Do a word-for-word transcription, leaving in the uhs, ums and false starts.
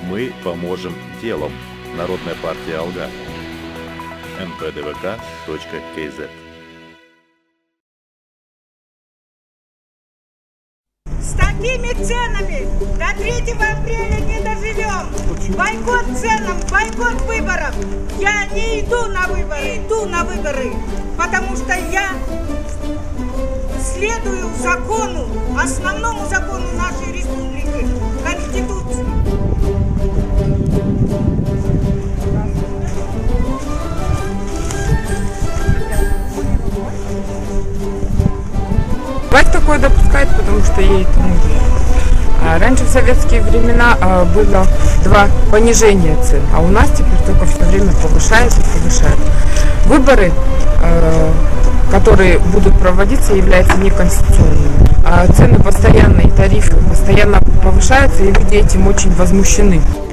Мы поможем делом. Народная партия Алга. эн пэ дэ вэ ка точка кей зет. С такими ценами до третьего апреля не доживем. Бойкот ценам, бойкот выборов. Я не иду на выборы, иду на выборы, потому что я следую закону, основному закону нашей республики, Конституции. Власть такое допускает, потому что ей это нужно. А раньше в советские времена а, было два понижения цен, а у нас теперь только все время повышают и повышают. Выборы, а, которые будут проводиться, являются неконституционными. А цены постоянно и тарифы постоянно повышаются, и люди этим очень возмущены.